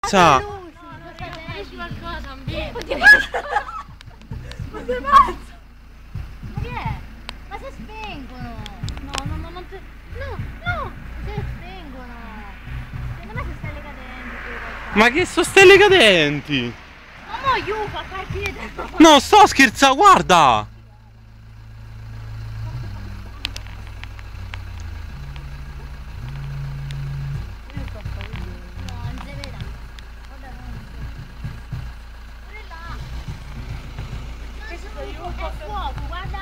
scherza! qualcosa, oddio. Ma sei pazzo? Ma che è? Ma si spengono! No, si spengono! Secondo me sono stelle cadenti. Ma che sono stelle cadenti? Ma mo' Yuka, partite! No, sto scherzando, guarda! No, non si vede. Guarda, pure là. Questo È fuoco, guarda.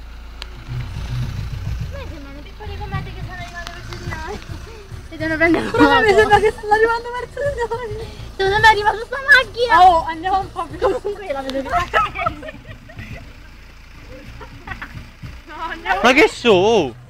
A me sembrano piccoli cometi che stanno arrivando verso di noi. E devono prendere fuoco. Ma mi sembra che stanno arrivando verso di noi. Secondo me arriva su sta macchina. Oh, andiamo un po' più comunque la vedo. No, andiamo. Ma che so?